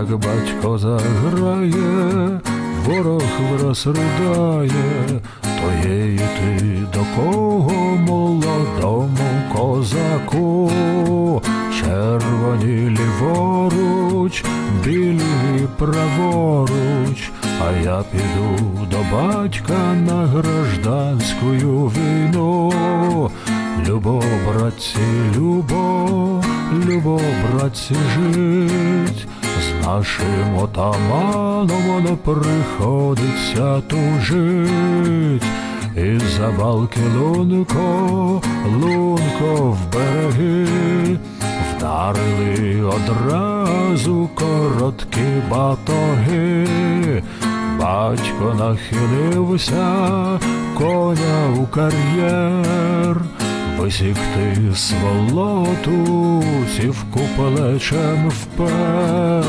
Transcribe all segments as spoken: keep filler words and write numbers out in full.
як батько заграє, ворог враз ридає, то є йти до кого молодому козаку. Червоні ліворуч, білі праворуч, а я піду до батька на гражданську війну. Любо, братці, любо, любо, братці, жить, з нашим отаманом не приходиться тужить. Із-за балки лунко, лунко в береги, вдарили одразу короткі батоги. Батько нахилився, коня у кар'єр, висікти сволоту, цівку плечем впер.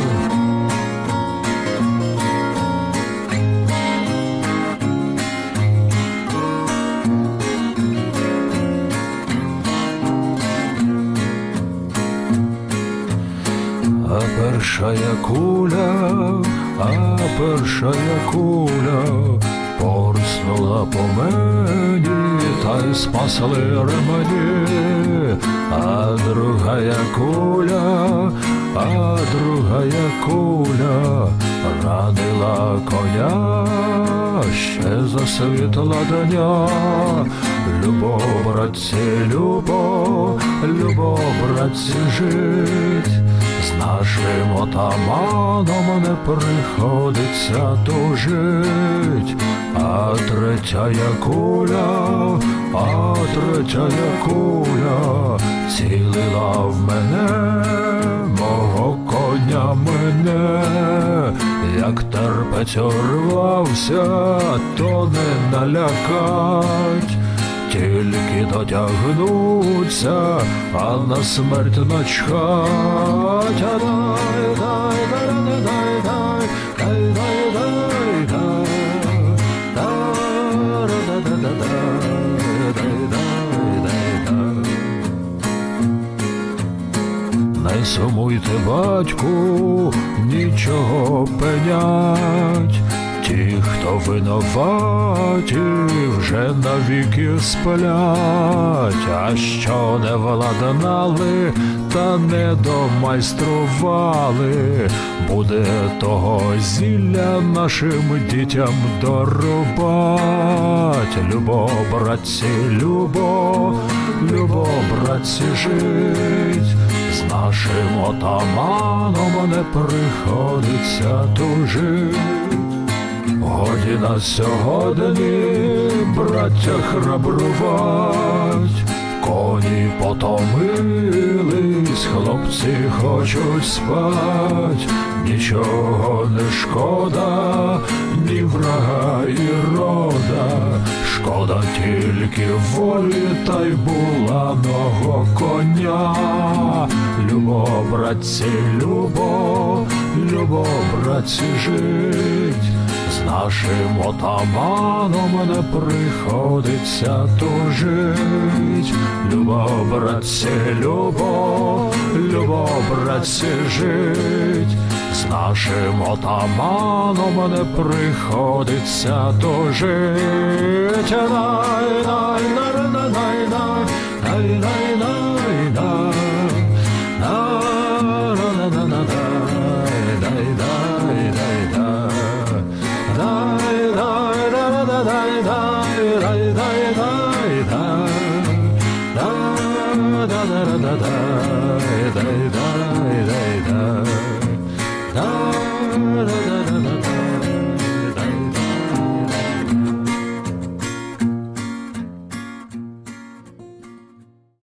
А першая куля, а першая куля порснула по мені, та й спасли ремені. А другая куля, а другая куля ранила коня, ще засвітла дня. Любо, братці, любо, любо, братці, жить, з нашим отаманом не приходиться тужить. А третяя куля, а третяя куля цілила в мене, мого коня мене. Як терпець урвався, то не налякать, тільки дотягнуться, а на смерть начхать. А дай, дай, дай, дай, дай, дай, дай, дай, дай, не сумуйте, батьку, нічого пенять, ті, хто винуваті, вже навіки сплять. А що не владнали, та не домайстрували, буде того зілля нашим дітям дорубать. Любо, братці, любо, любо, братці, жить, з нашим отаманом не приходиться тужить. Годі на сьогодні, браття, храбрувать, коні потомились, хлопці хочуть спать. Нічого не шкода, ні врага і рода, шкода тільки волі та й буланого коня. Любо, братці, любо, любо, братці, жить, з нашим отаманом не приходиться тужить. Любо, братці, любо, любо, братці, жить, з нашим отаманом не приходиться тужить. Най, най, най, най, най, най, най, най, най.